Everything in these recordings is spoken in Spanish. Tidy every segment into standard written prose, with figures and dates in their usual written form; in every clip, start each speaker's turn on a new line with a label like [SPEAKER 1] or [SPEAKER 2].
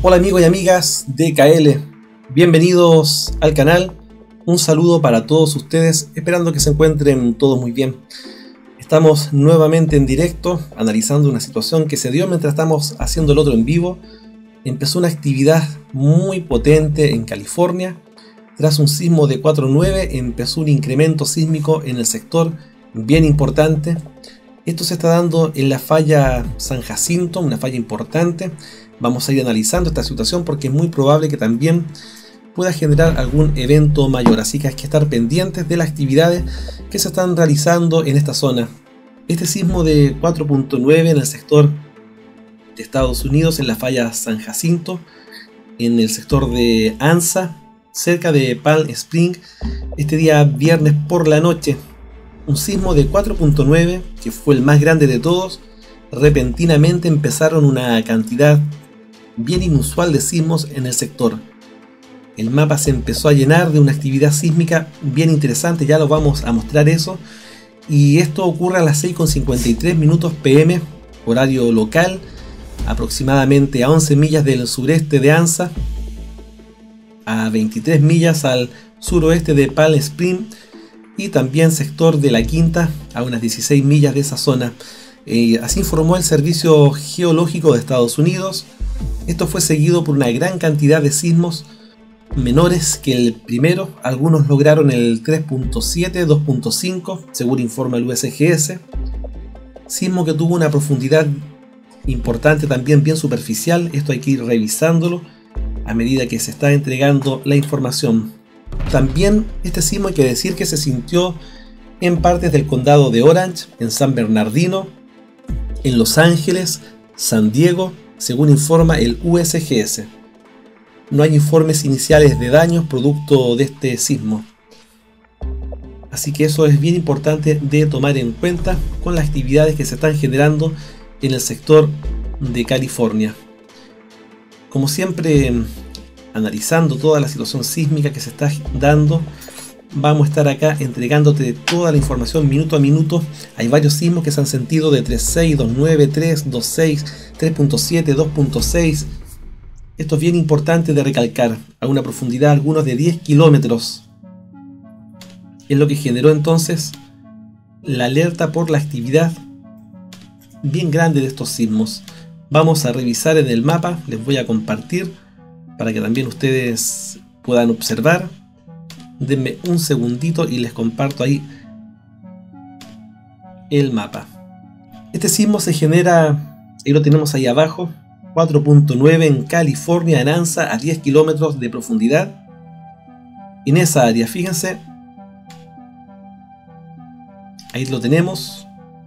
[SPEAKER 1] Hola amigos y amigas de KL, bienvenidos al canal. Un saludo para todos ustedes, esperando que se encuentren todos muy bien. Estamos nuevamente en directo, analizando una situación que se dio mientras estamos haciendo el otro en vivo. Empezó una actividad muy potente en California. Tras un sismo de 4.9 empezó un incremento sísmico en el sector bien importante. Esto se está dando en la falla San Jacinto, una falla importante. Vamos a ir analizando esta situación porque es muy probable que también pueda generar algún evento mayor. Así que hay que estar pendientes de las actividades que se están realizando en esta zona. Este sismo de 4.9 en el sector de Estados Unidos, en la falla San Jacinto, en el sector de Anza, cerca de Palm Springs, este día viernes por la noche. Un sismo de 4.9, que fue el más grande de todos. Repentinamente empezaron una cantidad bien inusual de sismos en el sector. El mapa se empezó a llenar de una actividad sísmica bien interesante, ya lo vamos a mostrar eso. Y esto ocurre a las 6:53 minutos PM, horario local, aproximadamente a 11 millas del sureste de Anza, a 23 millas al suroeste de Palm Springs y también sector de La Quinta, a unas 16 millas de esa zona. Así informó el Servicio Geológico de Estados Unidos. Esto fue seguido por una gran cantidad de sismos menores que el primero. Algunos lograron el 3.7, 2.5, según informa el USGS. Sismo que tuvo una profundidad importante, también bien superficial. Esto hay que ir revisándolo a medida que se está entregando la información. También este sismo hay que decir que se sintió en partes del condado de Orange, en San Bernardino, en Los Ángeles, San Diego, según informa el USGS. No hay informes iniciales de daños producto de este sismo. Así que eso es bien importante de tomar en cuenta con las actividades que se están generando en el sector de California. Como siempre, analizando toda la situación sísmica que se está dando, vamos a estar acá entregándote toda la información minuto a minuto. Hay varios sismos que se han sentido de 3.6, 2.9, 3, 2.6, 3.7, 2.6. Esto es bien importante de recalcar, a una profundidad algunos de 10 kilómetros. Es lo que generó entonces la alerta por la actividad bien grande de estos sismos. Vamos a revisar en el mapa, les voy a compartir para que también ustedes puedan observar. Denme un segundito y les comparto ahí el mapa. Este sismo se genera, ahí lo tenemos ahí abajo, 4.9 en California, en Anza, a 10 kilómetros de profundidad. En esa área, fíjense, ahí lo tenemos.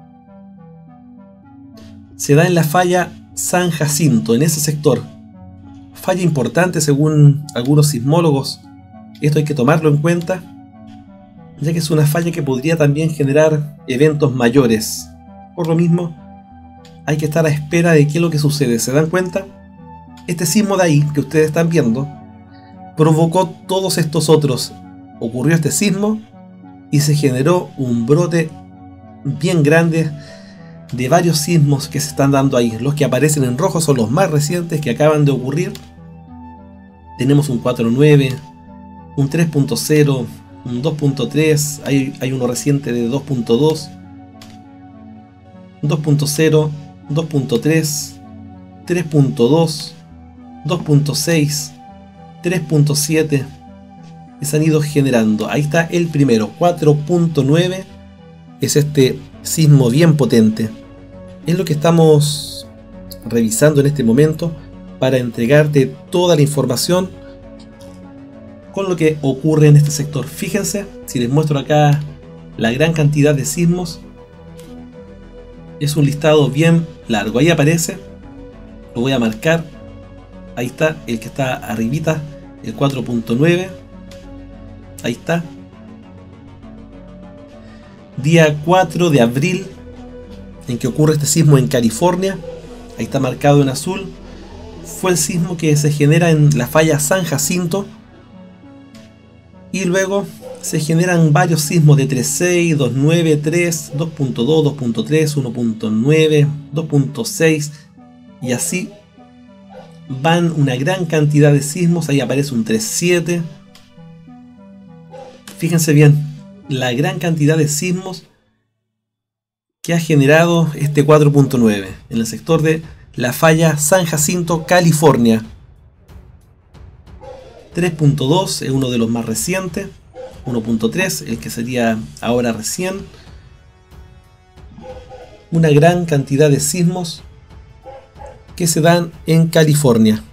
[SPEAKER 1] Se da en la falla San Jacinto, en ese sector. Falla importante según algunos sismólogos. Esto hay que tomarlo en cuenta, ya que es una falla que podría también generar eventos mayores. Por lo mismo, hay que estar a espera de qué es lo que sucede. ¿Se dan cuenta? Este sismo de ahí, que ustedes están viendo, provocó todos estos otros. Ocurrió este sismo y se generó un brote bien grande de varios sismos que se están dando ahí. Los que aparecen en rojo son los más recientes que acaban de ocurrir. Tenemos un 4.9, un 3.0, un 2.3, hay uno reciente de 2.2, 2.0, 2.3, 3.2, 2.6, 3.7, y se han ido generando. Ahí está el primero, 4.9, es este sismo bien potente. Es lo que estamos revisando en este momento para entregarte toda la información con lo que ocurre en este sector. Fíjense, si les muestro acá la gran cantidad de sismos, es un listado bien largo. Ahí aparece, lo voy a marcar, ahí está el que está arribita, el 4.9, ahí está. Día 4 de abril en que ocurre este sismo en California, ahí está marcado en azul. Fue el sismo que se genera en la falla San Jacinto. Y luego se generan varios sismos de 3.6, 2.9, 3, 2.2, 2.3, 1.9, 2.6 y así van una gran cantidad de sismos. Ahí aparece un 3.7. Fíjense bien la gran cantidad de sismos que ha generado este 4.9 en el sector de la falla San Jacinto, California. 3.2 es uno de los más recientes. 1.3, el que sería ahora recién. Una gran cantidad de sismos que se dan en California.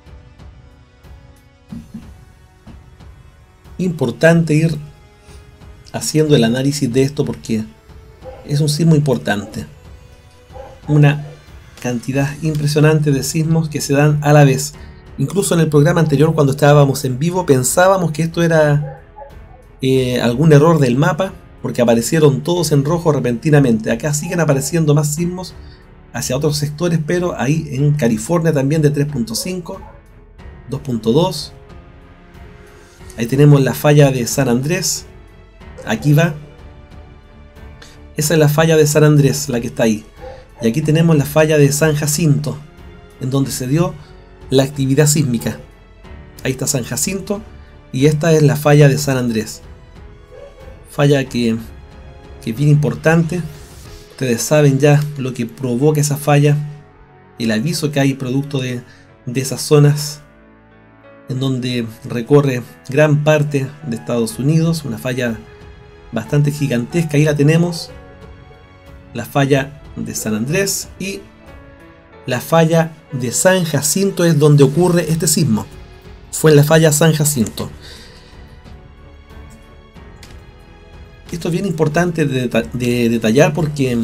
[SPEAKER 1] Importante ir haciendo el análisis de esto porque es un sismo importante. Una cantidad impresionante de sismos que se dan a la vez. Incluso en el programa anterior, cuando estábamos en vivo, pensábamos que esto era algún error del mapa, porque aparecieron todos en rojo repentinamente. Acá siguen apareciendo más sismos hacia otros sectores, pero ahí en California también de 3.5, 2.2. Ahí tenemos la falla de San Andrés. Aquí va. Esa es la falla de San Andrés, la que está ahí. Y aquí tenemos la falla de San Jacinto, en donde se dio la actividad sísmica. Ahí está San Jacinto y esta es la falla de San Andrés. Falla que es bien importante. Ustedes saben ya lo que provoca esa falla, el aviso que hay producto de esas zonas en donde recorre gran parte de Estados Unidos. Una falla bastante gigantesca. Ahí la tenemos, la falla de San Andrés, y la falla de San Jacinto es donde ocurre este sismo. Fue en la falla San Jacinto. Esto es bien importante de detallar porque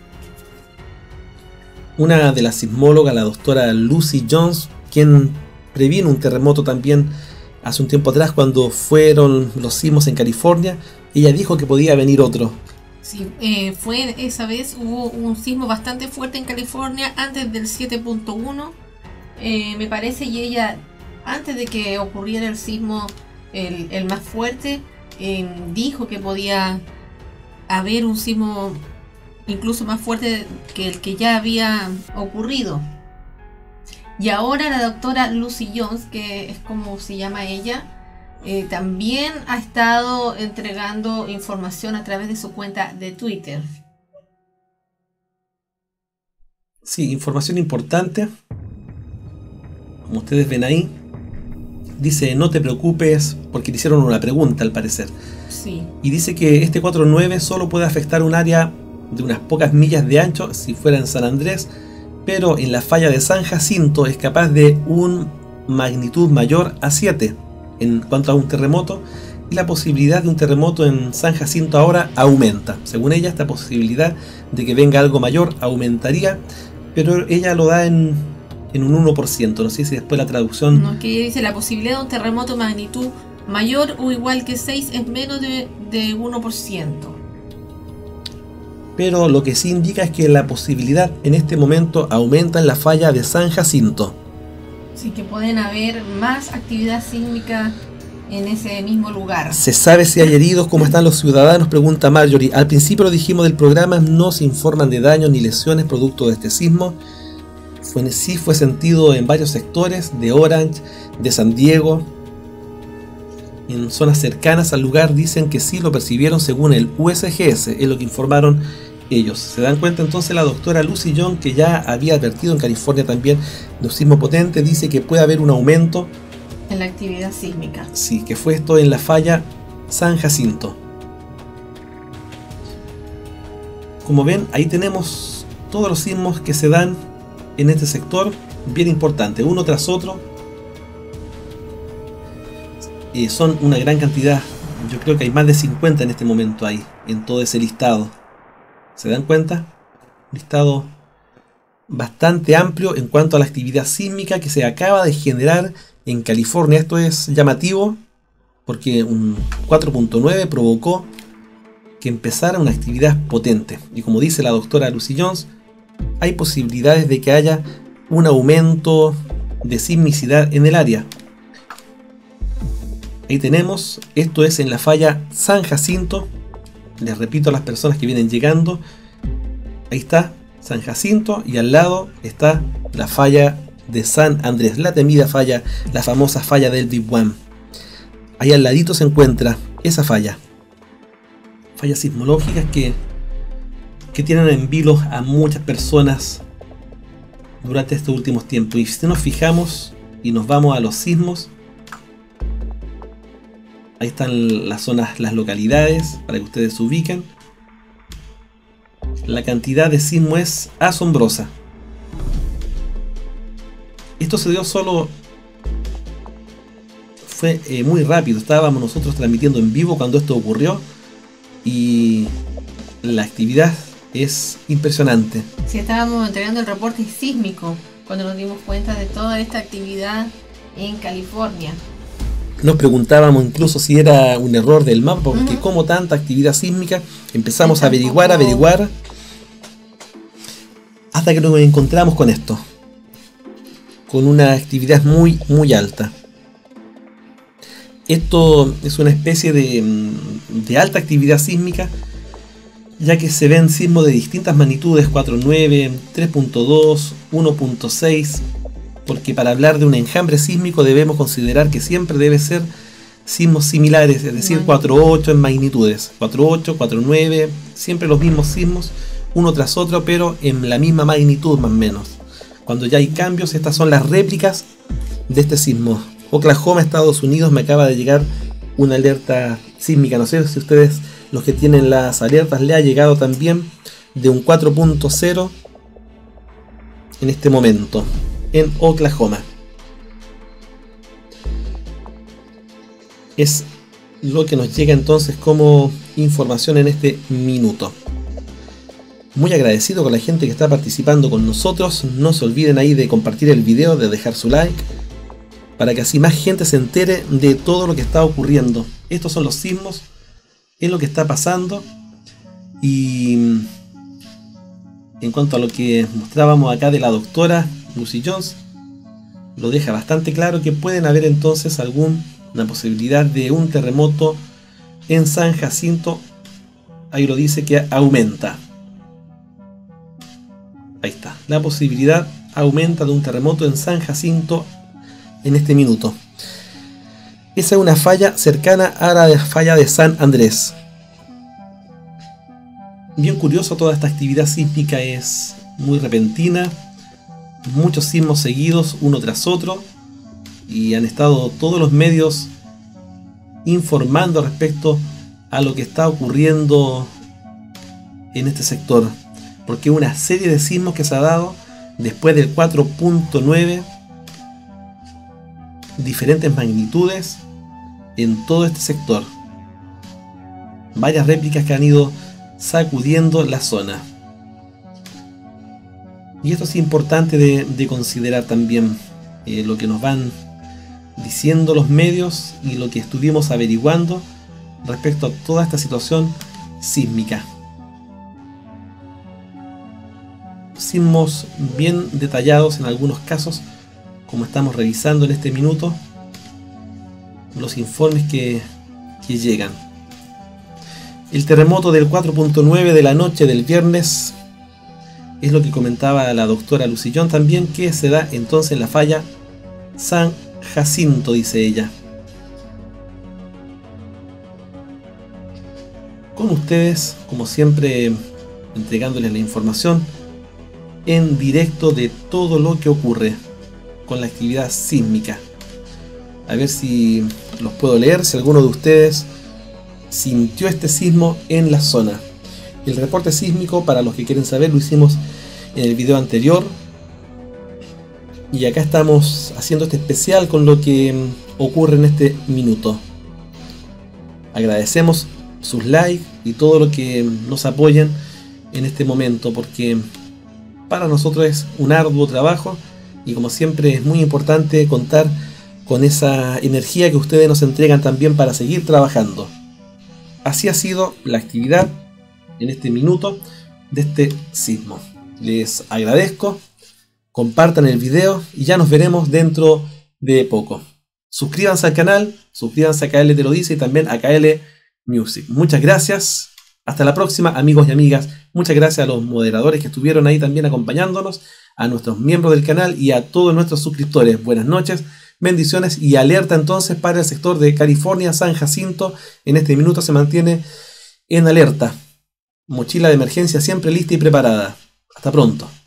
[SPEAKER 1] una de las sismólogas, la doctora Lucy Jones, quien previno un terremoto también hace un tiempo atrás cuando fueron los sismos en California, ella dijo que podía venir otro.
[SPEAKER 2] Sí, fue esa vez, hubo un sismo bastante fuerte en California antes del 7.1, me parece, y ella, antes de que ocurriera el sismo, el más fuerte, dijo que podía haber un sismo incluso más fuerte que el que ya había ocurrido. Y ahora la doctora Lucy Jones, que es como se llama ella, también ha estado entregando información a través de su cuenta de Twitter.
[SPEAKER 1] Sí, información importante. Como ustedes ven ahí, dice: no te preocupes, porque le hicieron una pregunta al parecer.
[SPEAKER 2] Sí.
[SPEAKER 1] Y dice que este 4.9 solo puede afectar un área de unas pocas millas de ancho si fuera en San Andrés, pero en la falla de San Jacinto es capaz de una magnitud mayor a 7 en cuanto a un terremoto, y la posibilidad de un terremoto en San Jacinto ahora aumenta. Según ella, esta posibilidad de que venga algo mayor aumentaría, pero ella lo da en un 1%. No sé si después la traducción...
[SPEAKER 2] No, que dice la posibilidad de un terremoto magnitud mayor o igual que 6 es menos de 1%.
[SPEAKER 1] Pero lo que sí indica es que la posibilidad en este momento aumenta en la falla de San Jacinto.
[SPEAKER 2] Sí, que pueden haber más actividad sísmica en ese mismo lugar.
[SPEAKER 1] ¿Se sabe si hay heridos? ¿Cómo están los ciudadanos?, pregunta Marjorie. Al principio lo dijimos del programa, no se informan de daños ni lesiones producto de este sismo. Sí fue sentido en varios sectores de Orange, de San Diego. En zonas cercanas al lugar dicen que sí lo percibieron según el USGS, es lo que informaron ellos. Se dan cuenta entonces la doctora Lucy Jones, que ya había advertido en California también de un sismo potente, dice que puede haber un aumento
[SPEAKER 2] en la actividad sísmica.
[SPEAKER 1] Sí, que fue esto en la falla San Jacinto. Como ven, ahí tenemos todos los sismos que se dan en este sector, bien importante, uno tras otro. Son una gran cantidad, yo creo que hay más de 50 en este momento ahí, en todo ese listado. ¿Se dan cuenta? Un listado bastante amplio en cuanto a la actividad sísmica que se acaba de generar en California. Esto es llamativo porque un 4.9 provocó que empezara una actividad potente. Y como dice la doctora Lucy Jones, hay posibilidades de que haya un aumento de sismicidad en el área. Ahí tenemos, esto es en la falla San Jacinto. Les repito a las personas que vienen llegando, ahí está San Jacinto y al lado está la falla de San Andrés, la temida falla, la famosa falla del Big One. Ahí al ladito se encuentra esa falla. Fallas sismológicas que tienen en vilo a muchas personas durante estos últimos tiempos. Y si nos fijamos y nos vamos a los sismos, ahí están las zonas, las localidades, para que ustedes se ubiquen. La cantidad de sismo es asombrosa. Esto se dio solo... Fue muy rápido. Estábamos nosotros transmitiendo en vivo cuando esto ocurrió. Y la actividad es impresionante.
[SPEAKER 2] Sí, estábamos entregando el reporte sísmico cuando nos dimos cuenta de toda esta actividad en California.
[SPEAKER 1] Nos preguntábamos incluso si era un error del mapa, porque como tanta actividad sísmica, empezamos a averiguar, hasta que nos encontramos con esto, con una actividad muy alta. Esto es una especie de alta actividad sísmica, ya que se ven sismos de distintas magnitudes, 4.9, 3.2, 1.6, porque para hablar de un enjambre sísmico debemos considerar que siempre debe ser sismos similares, es decir, 4.8 en magnitudes, 4.8, 4.9, siempre los mismos sismos, uno tras otro, pero en la misma magnitud más o menos. Cuando ya hay cambios, estas son las réplicas de este sismo. Oklahoma, Estados Unidos, me acaba de llegar una alerta sísmica, no sé si ustedes, los que tienen las alertas, le ha llegado también de un 4.0 en este momento en Oklahoma. Es lo que nos llega entonces como información en este minuto. Muy agradecido con la gente que está participando con nosotros. No se olviden ahí de compartir el video, de dejar su like, para que así más gente se entere de todo lo que está ocurriendo. Estos son los sismos, es lo que está pasando. Y en cuanto a lo que mostrábamos acá de la doctora Lucy Jones, lo deja bastante claro que pueden haber entonces alguna posibilidad de un terremoto en San Jacinto. Ahí lo dice que aumenta. Ahí está, la posibilidad aumenta de un terremoto en San Jacinto en este minuto. Esa es una falla cercana a la falla de San Andrés. Bien curioso, toda esta actividad sísmica es muy repentina. Muchos sismos seguidos uno tras otro. Y han estado todos los medios informando respecto a lo que está ocurriendo en este sector. Porque una serie de sismos que se ha dado después del 4.9, diferentes magnitudes en todo este sector. Varias réplicas que han ido sacudiendo la zona. Y esto es importante de considerar también, lo que nos van diciendo los medios y lo que estuvimos averiguando respecto a toda esta situación sísmica. Sismos bien detallados en algunos casos, como estamos revisando en este minuto los informes que llegan. El terremoto del 4.9 de la noche del viernes es lo que comentaba la doctora Lucy Jones también, que se da entonces en la falla San Jacinto, dice ella. Con ustedes, como siempre, entregándoles la información en directo de todo lo que ocurre con la actividad sísmica. A ver si los puedo leer, si alguno de ustedes sintió este sismo en la zona. El reporte sísmico, para los que quieren saber, lo hicimos en el video anterior. Y acá estamos haciendo este especial con lo que ocurre en este minuto. Agradecemos sus likes y todo lo que nos apoyen en este momento, porque para nosotros es un arduo trabajo y como siempre es muy importante contar con esa energía que ustedes nos entregan también para seguir trabajando. Así ha sido la actividad en este minuto de este sismo. Les agradezco, compartan el video y ya nos veremos dentro de poco. Suscríbanse al canal, suscríbanse a KL Te Lo Dice y también a KL Music. Muchas gracias, hasta la próxima amigos y amigas. Muchas gracias a los moderadores que estuvieron ahí también acompañándonos, a nuestros miembros del canal y a todos nuestros suscriptores. Buenas noches, bendiciones y alerta entonces para el sector de California, San Jacinto. En este minuto se mantiene en alerta. Mochila de emergencia siempre lista y preparada. Hasta pronto.